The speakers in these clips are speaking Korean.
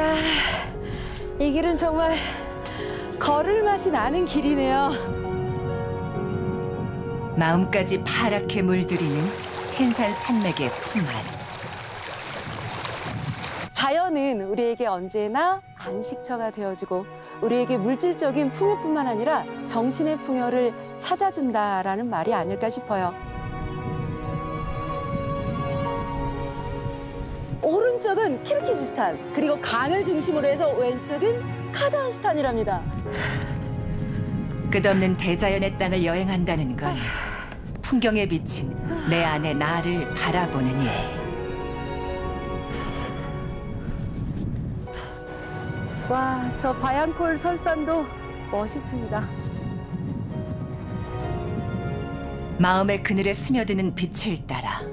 이야, 이 길은 정말 걸을 맛이 나는 길이네요. 마음까지 파랗게 물들이는 텐산 산맥의 품안. 자연은 우리에게 언제나 안식처가 되어주고 우리에게 물질적인 풍요뿐만 아니라 정신의 풍요를 찾아준다라는 말이 아닐까 싶어요. 오른쪽은 키르기즈스탄, 그리고 강을 중심으로 해서 왼쪽은 카자흐스탄이랍니다. 끝없는 대자연의 땅을 여행한다는 건 풍경에 비친 내 안의 나를 바라보는 일. 와, 저 바얀콜 설산도 멋있습니다. 마음의 그늘에 스며드는 빛을 따라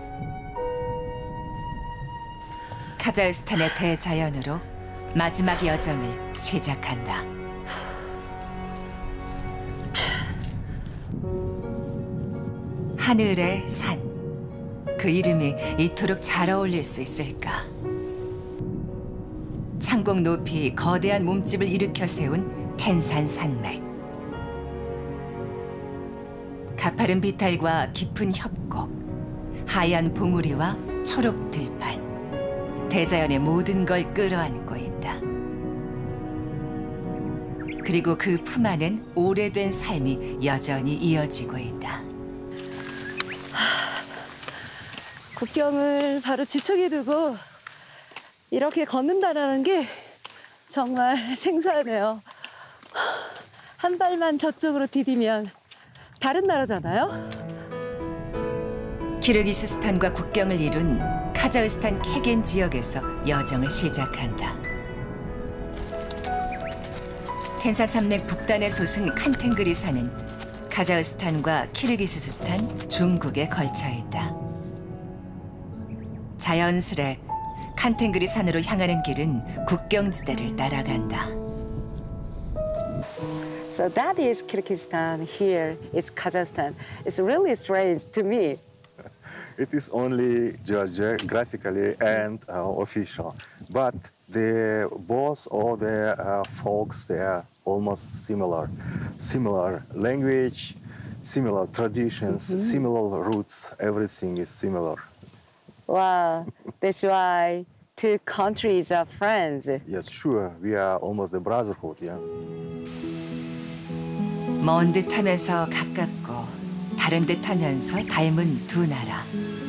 카자흐스탄의 대자연으로 마지막 여정을 시작한다. 하늘의 산, 그 이름이 이토록 잘 어울릴 수 있을까? 창공 높이 거대한 몸집을 일으켜 세운 텐산 산맥. 가파른 비탈과 깊은 협곡, 하얀 봉우리와 초록 들판. 대자연의 모든 걸 끌어안고 있다. 그리고 그 품 안엔 오래된 삶이 여전히 이어지고 있다. 국경을 바로 지척에 두고 이렇게 걷는다는 게 정말 생소하네요. 한 발만 저쪽으로 디디면 다른 나라잖아요. 키르기스스탄과 국경을 이룬 카자흐스탄 케겐 지역에서 여정을 시작한다. 텐산 산맥 북단의 솟은 칸텐그리 산은 카자흐스탄과 키르기스스탄, 중국에 걸쳐 있다. 자연스레 칸텐그리 산으로 향하는 길은 국경지대를 따라간다. So that is Kyrgyzstan. Here is Kazakhstan. It's really strange to me. It is only geographically and official, but both all the folks they are almost similar language, similar traditions, similar roots. Everything is similar. Wow, that's why two countries are friends. Yes, sure. We are almost the brotherhood. Yeah. 먼 듯하면서 가깝고 다른 듯하면서 닮은 두 나라.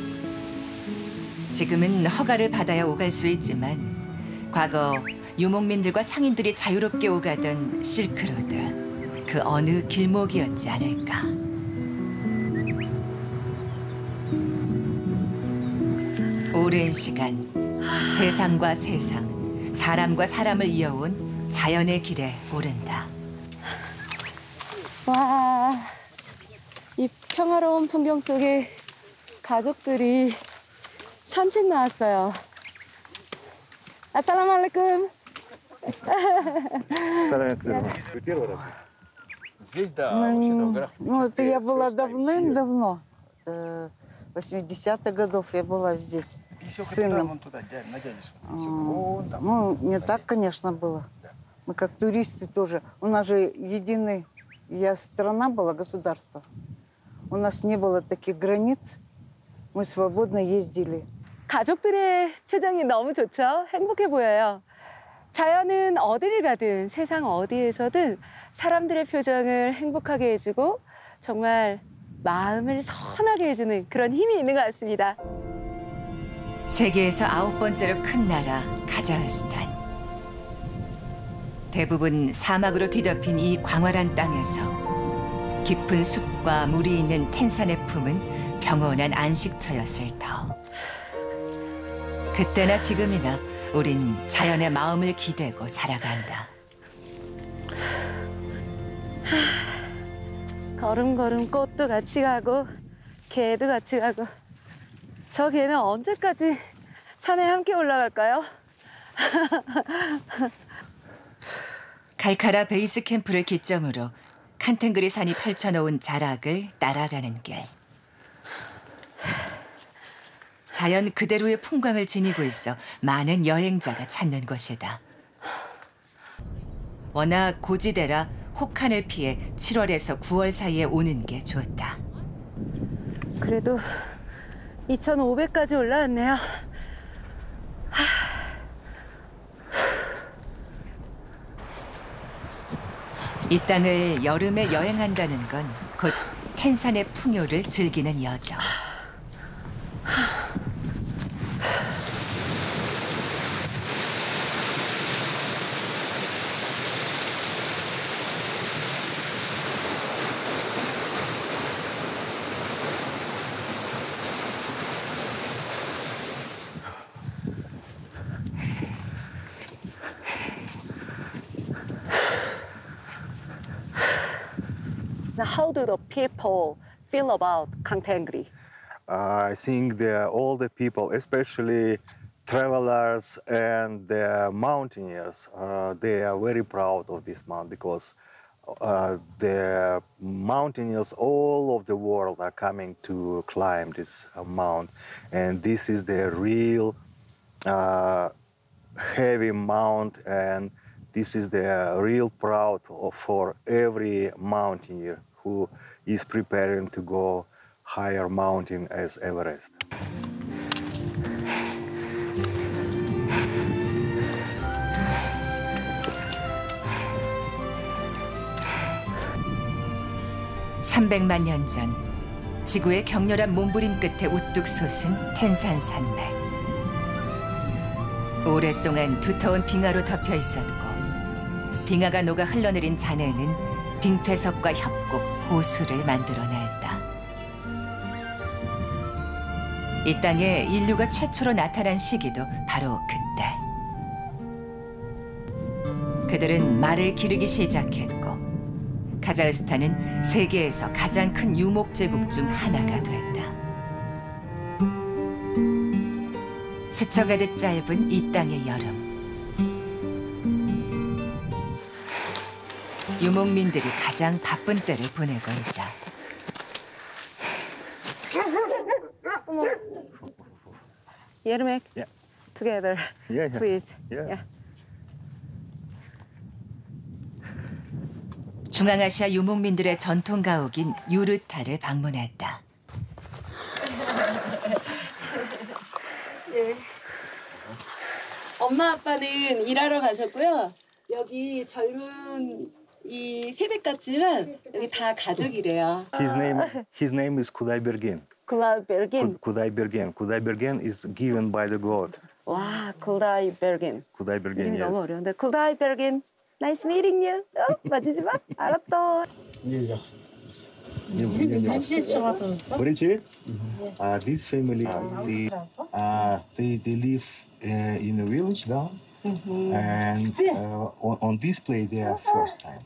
지금은 허가를 받아야 오갈 수 있지만 과거 유목민들과 상인들이 자유롭게 오가던 실크로드, 그 어느 길목이었지 않을까. 오랜 시간 세상과 세상, 사람과 사람을 이어온 자연의 길에 오른다. 와, 이 평화로운 풍경 속에 가족들이 산책 나왔어요. 아살라말레쿰. Здесь, да, вообще-то в горах. Ну, это я была давным-давно. 80-х годов я была здесь с сыном. Ну, не так, конечно, было. Мы как туристы тоже. У нас же единая страна была, государство. У нас не было таких границ. Мы свободно ездили. 가족들의 표정이 너무 좋죠? 행복해 보여요. 자연은 어디를 가든 세상 어디에서든 사람들의 표정을 행복하게 해주고 정말 마음을 선하게 해주는 그런 힘이 있는 것 같습니다. 세계에서 9번째로 큰 나라 카자흐스탄. 대부분 사막으로 뒤덮인 이 광활한 땅에서 깊은 숲과 물이 있는 텐산의 품은 평온한 안식처였을 터. 그때나 지금이나 우린 자연의 마음을 기대고 살아간다. 걸음걸음 꽃도 같이 가고 개도 같이 가고 저 개는 언제까지 산에 함께 올라갈까요? 칼카라 베이스 캠프를 기점으로 칸텐그리 산이 펼쳐놓은 자락을 따라가는 길. 자연 그대로의 풍광을 지니고 있어 많은 여행자가 찾는 곳이다. 워낙 고지대라 혹한을 피해 7월에서 9월 사이에 오는 게 좋다. 그래도 2,500까지 올라왔네요. 이 땅을 여름에 여행한다는 건 곧 텐산의 풍요를 즐기는 여정. Now, how do the people feel about Kangtengri? I think all the people, especially travelers and the mountaineers, they are very proud of this mount because the mountaineers all over the world are coming to climb this mount, and this is the real heavy mount, and this is the real proud for every mountaineer who is preparing to go higher mountain as Everest. (300만 년 전) 지구의 격렬한 몸부림 끝에 우뚝 솟은 텐산 산맥. 오랫동안 두터운 빙하로 덮여 있었고 빙하가 녹아 흘러내린 잔해는 빙퇴석과 협곡, 호수를 만들어냈다. 이 땅에 인류가 최초로 나타난 시기도 바로 그때. 그들은 말을 기르기 시작했고 카자흐스탄은 세계에서 가장 큰 유목 제국 중 하나가 됐다. 스쳐가듯 짧은 이 땅의 여름. 유목민들이 가장 바쁜 때를 보내고 있다. Yermek, Yeah. together, Yeah, yeah. please. Yeah. 중앙아시아 유목민들의 전통 가옥인 유르타를 방문했다. 예. 엄마 아빠는 일하러 가셨고요. 여기 젊은 이 세대 같지만 여기 다 가족이래요. His name is Kudaibergen. 굴라이베르긴. Kudaibergen. Kudaibergen is given by the god. 와, 굴라이베르긴. Kudaibergen, 이름이 너무 yes. 어려운데. 굴라이베르긴. Nice meeting you. 맞으지 마. 알았다. This family, they live in a village down, and on this place they are first time.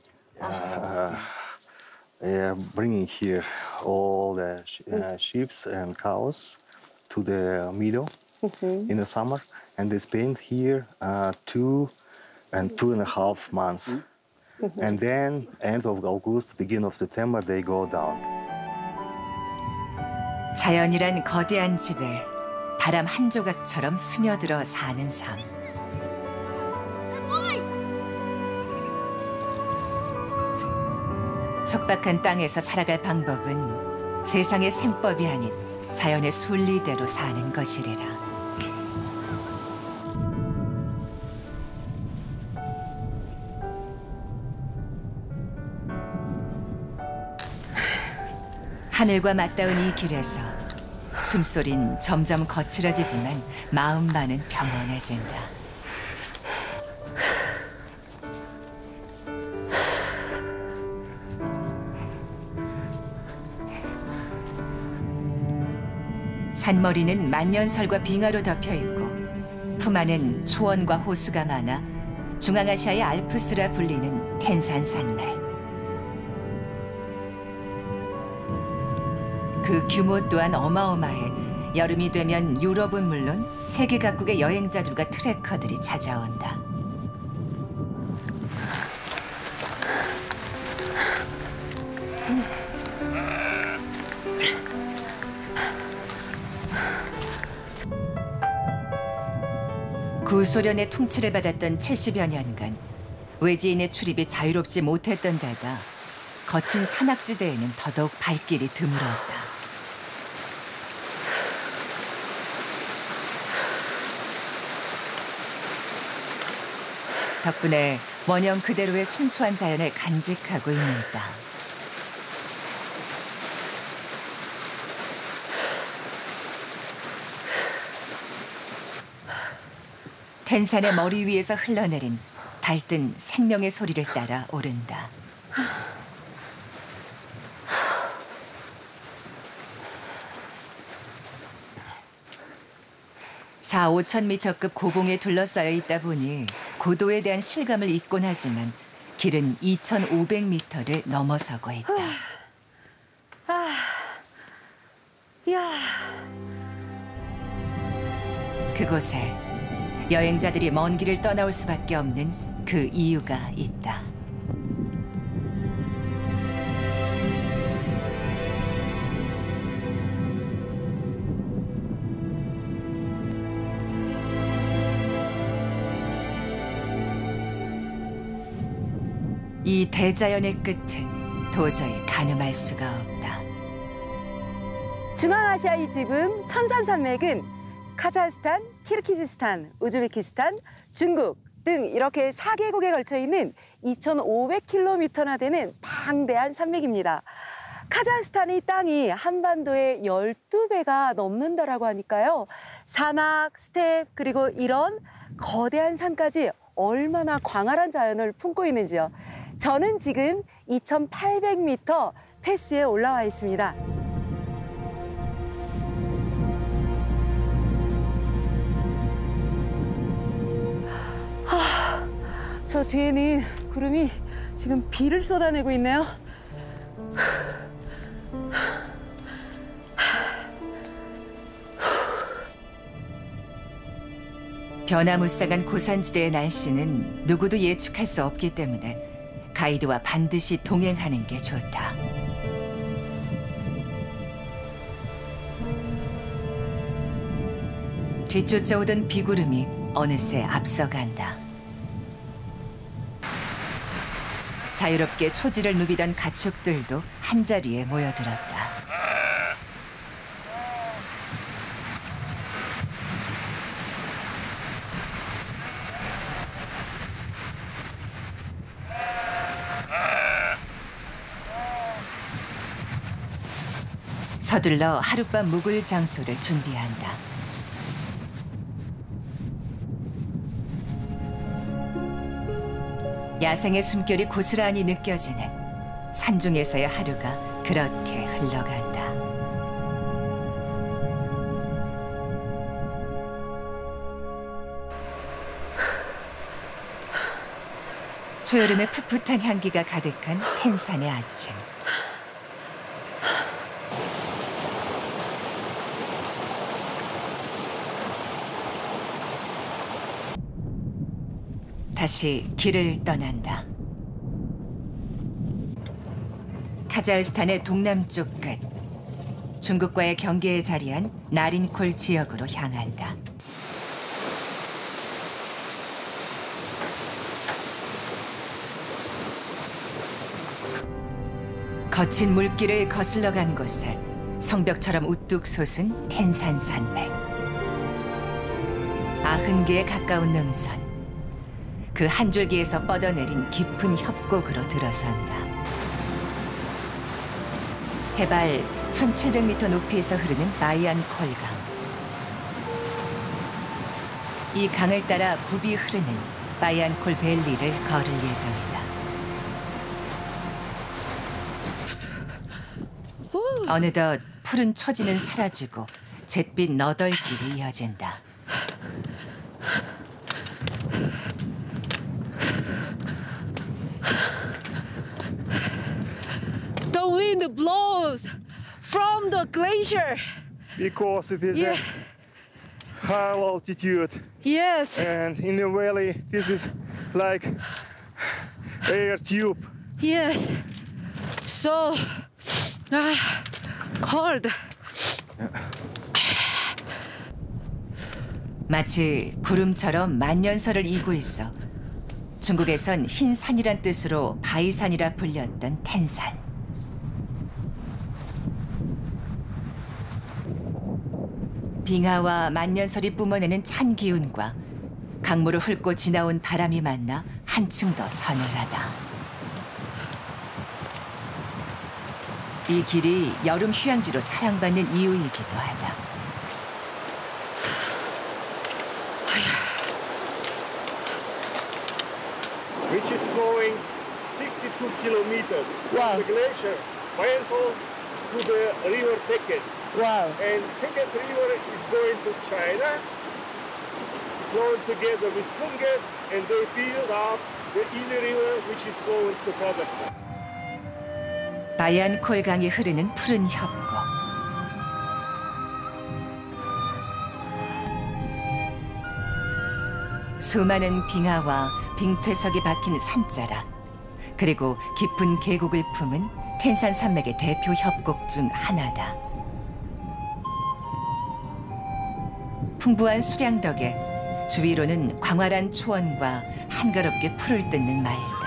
Bringing here all the sheep and cows to the meadow in the summer, and they spend here 2 and 2.5 months. And then, end of August, beginning of September, they go down. 자연이란 거대한 집에 바람 한 조각처럼 스며들어 사는 삶. 척박한 땅에서 살아갈 방법은 세상의 셈법이 아닌 자연의 순리대로 사는 것이리라. 하늘과 맞닿은 이 길에서 숨소린 점점 거칠어지지만 마음만은 평온해진다. 산머리는 만년설과 빙하로 덮여 있고 품 안엔 초원과 호수가 많아 중앙아시아의 알프스라 불리는 텐산 산맥. 그 규모 또한 어마어마해 여름이 되면 유럽은 물론 세계 각국의 여행자들과 트레커들이 찾아온다. 구소련의 통치를 받았던 70여 년간 외지인의 출입이 자유롭지 못했던 데다 거친 산악지대에는 더더욱 발길이 드물었다. 덕분에 원형 그대로의 순수한 자연을 간직하고 있는 땅. 텐산의 머리 위에서 흘러내린 달뜬 생명의 소리를 따라 오른다. (4, 5천 미터급) 고봉에 둘러싸여 있다 보니 고도에 대한 실감을 잊곤 하지만 길은 2,500m를 넘어서고 있다. 이야. 그곳에 여행자들이 먼 길을 떠나올 수밖에 없는 그 이유가 있다. 이 대자연의 끝은 도저히 가늠할 수가 없다. 중앙아시아의 지붕 천산산맥은 카자흐스탄, 키르기즈스탄, 우즈베키스탄, 중국 등 이렇게 4개국에 걸쳐 있는 2,500km나 되는 방대한 산맥입니다. 카자흐스탄의 땅이 한반도의 12배가 넘는다라고 하니까요. 사막, 스텝, 그리고 이런 거대한 산까지 얼마나 광활한 자연을 품고 있는지요. 저는 지금 2,800m 패스에 올라와 있습니다. 저 뒤에는 구름이 지금 비를 쏟아내고 있네요. 변화무쌍한 고산지대의 날씨는 누구도 예측할 수 없기 때문에 가이드와 반드시 동행하는 게 좋다. 뒤쫓아오던 비구름이 어느새 앞서간다. 자유롭게 초지를 누비던 가축들도 한자리에 모여들었다. 서둘러 하룻밤 묵을 장소를 준비한다. 야생의 숨결이 고스란히 느껴지는 산중에서의 하루가 그렇게 흘러간다. 초여름의 풋풋한 향기가 가득한 텐산의 아침. 다시 길을 떠난다. 카자흐스탄의 동남쪽 끝, 중국과의 경계에 자리한 나린콜 지역으로 향한다. 거친 물길을 거슬러 간 곳에 성벽처럼 우뚝 솟은 텐산 산맥. 90개에 가까운 능선. 그 한 줄기에서 뻗어내린 깊은 협곡으로 들어선다. 해발 1,700m 높이에서 흐르는 바이안콜강. 이 강을 따라 굽이 흐르는 바이안콜 밸리를 걸을 예정이다. 어느덧 푸른 초지는 사라지고 잿빛 너덜길이 이어진다. The wind blows from the glacier. Because it is a high altitude, Yes. and in the valley this is like air tube. Yes. So cold. 마치 구름처럼 만년설을 이고 있어 중국에선 흰 산이란 뜻으로 바이산이라 불렸던 텐산. 빙하와 만년설이 뿜어내는 찬 기운과 강물을 훑고 지나온 바람이 만나 한층 더 서늘하다. 이 길이 여름 휴양지로 사랑받는 이유이기도 하다. Which is flowing 62 kilometers Wow. from the glacier Bayankhol to the river Tekes. Вау. And Tekes River is going to China, flowing together with Kungas, and they build up the Ili River, which is flowing to Kazakhstan. 바얀콜 강이 흐르는 푸른 협곡. 수많은 빙하와 빙퇴석이 박힌 산자락, 그리고 깊은 계곡을 품은 텐산 산맥의 대표 협곡 중 하나다. 풍부한 수량 덕에 주위로는 광활한 초원과 한가롭게 풀을 뜯는 마을들.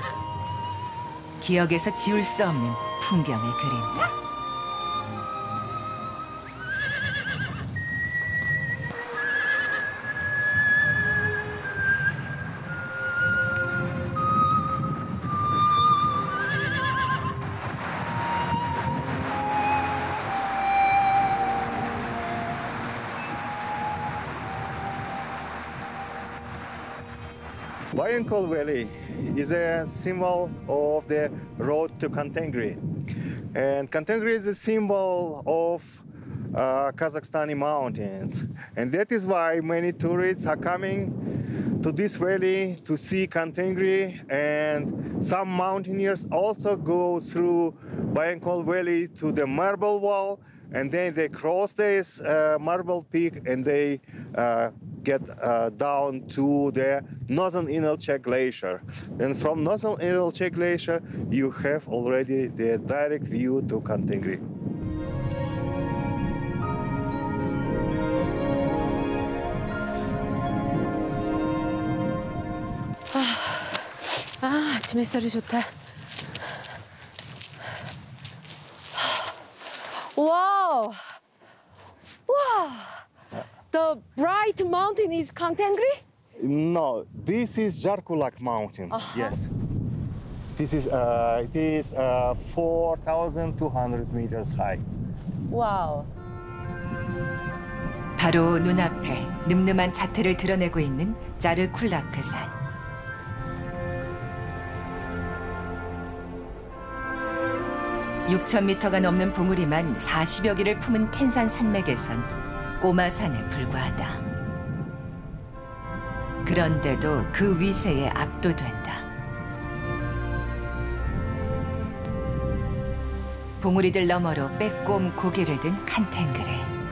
기억에서 지울 수 없는 풍경을 그린다. Bayankhol Valley is a symbol of the road to Kantengri. And Kantengri is a symbol of Kazakhstani mountains. And that is why many tourists are coming to this valley to see Kantengri. And some mountaineers also go through Bayankhol Valley to the Marble Wall. And then they cross this Marble Peak and they get down to the Northern Inalchek Glacier. And from Northern Inalchek Glacier, you have already the direct view to Kantengri. 아침 햇살이 좋다. 와우! 와! The bright mountain is Kantengri? No, this is Jarkulak Mountain. Yes. This is it is 4,200 meters high. 와우. 바로 눈앞에 늠름한 자태를 드러내고 있는 자르쿨라크 산. 6,000m가 넘는 봉우리만 40여 개를 품은 텐산 산맥에선 꼬마 산에 불과하다. 그런데도 그 위세에 압도된다. 봉우리들 너머로 빼꼼 고개를 든 칸텐그리.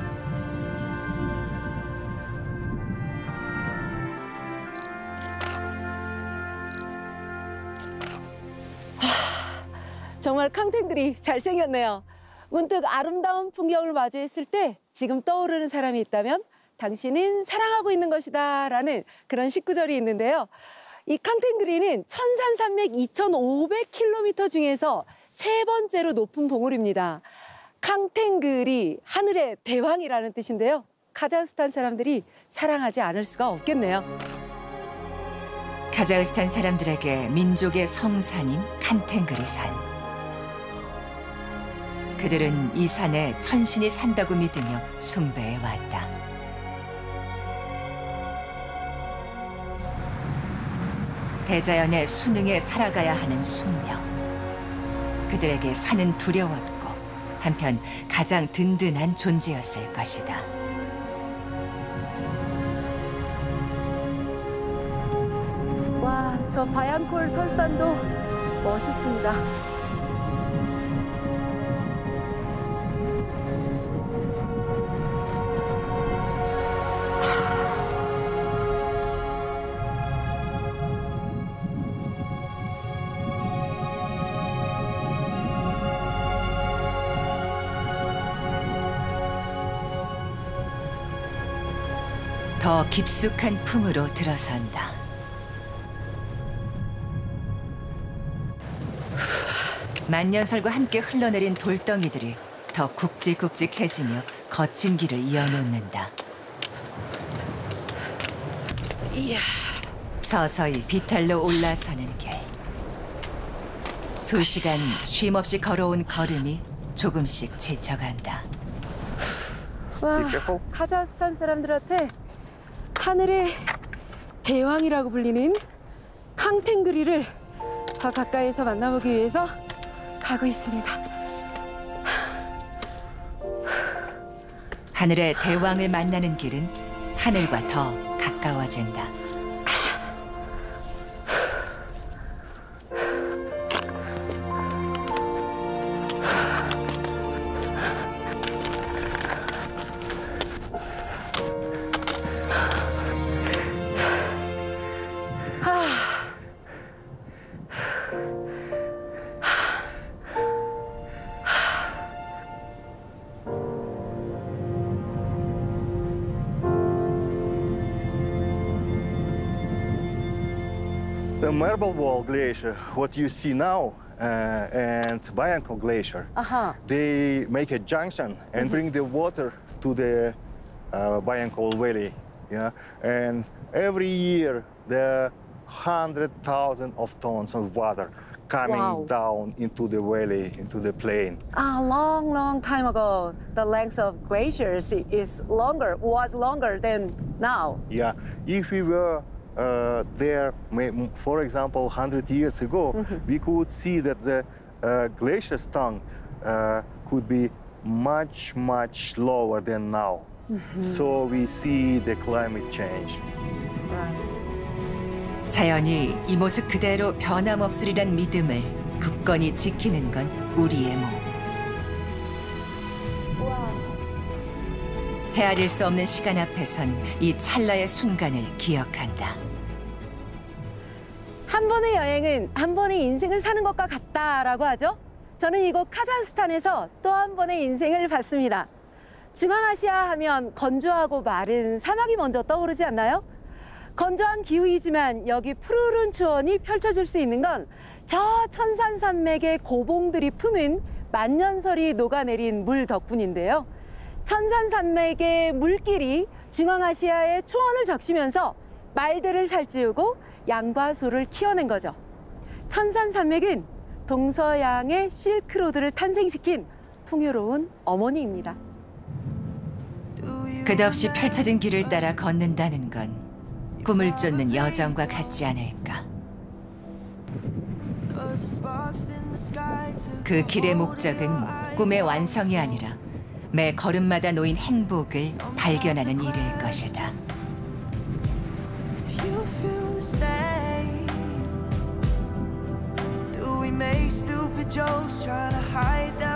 정말 캉텐글이 잘생겼네요. 문득 아름다운 풍경을 마주했을 때 지금 떠오르는 사람이 있다면 당신은 사랑하고 있는 것이다 라는 그런 식구절이 있는데요. 이 캉텐그리는 천산산맥 2,500km 중에서 세 번째로 높은 봉우리입니다. 캉텐그리, 하늘의 대왕이라는 뜻인데요. 카자흐스탄 사람들이 사랑하지 않을 수가 없겠네요. 카자흐스탄 사람들에게 민족의 성산인 칸텐그리 산. 그들은 이 산에 천신이 산다고 믿으며 숭배해왔다. 대자연의 수능에 살아가야 하는 숙명. 그들에게 산은 두려웠고 한편 가장 든든한 존재였을 것이다. 와, 저 바얀콜 설산도 멋있습니다. 더 깊숙한 품으로 들어선다. 만년설과 함께 흘러내린 돌덩이들이 더 굵직굵직해지며 거친 길을 이어놓는다. 이야. 서서히 비탈로 올라서는 길. 수시간 쉼없이 걸어온 걸음이 조금씩 지쳐간다. 와, Be careful. 카자흐스탄 사람들한테 하늘의 제왕이라고 불리는 캉텐그리를 더 가까이서 만나보기 위해서 가고 있습니다. 하늘의 대왕을 만나는 길은 하늘과 더 가까워진다. The Marble Wall Glacier, what you see now, and Bayankhol Glacier, 아하. they make a junction and bring the water to the Bayankhol Valley. Yeah, and every year there are 100,000 of tons of water coming Wow. down into the valley, into the plain. A long time ago, the length of glaciers was longer than now. Yeah, if we were there, for example, 100 years ago, we could see that the glacier's tongue could be much lower than now. So we see the climate change. 자연이 이 모습 그대로 변함없으리란 믿음을 굳건히 지키는 건 우리의 몫. 헤아릴 수 없는 시간 앞에선 이 찰나의 순간을 기억한다. 한 번의 여행은 한 번의 인생을 사는 것과 같다라고 하죠. 저는 이곳 카자흐스탄에서 또 한 번의 인생을 봤습니다. 중앙아시아 하면 건조하고 마른 사막이 먼저 떠오르지 않나요? 건조한 기후이지만 여기 푸르른 초원이 펼쳐질 수 있는 건 저 천산산맥의 고봉들이 품은 만년설이 녹아내린 물 덕분인데요. 천산산맥의 물길이 중앙아시아의 초원을 적시면서 말들을 살찌우고 양과 소를 키워낸 거죠. 천산산맥은 동서양의 실크로드를 탄생시킨 풍요로운 어머니입니다. 끝없이 펼쳐진 길을 따라 걷는다는 건 꿈을 쫓는 여정과 같지 않을까. 그 길의 목적은 꿈의 완성이 아니라 매 걸음마다 놓인 행복을 발견하는 일일 것이다. You feel the same. Do we make stupid jokes trying to hide that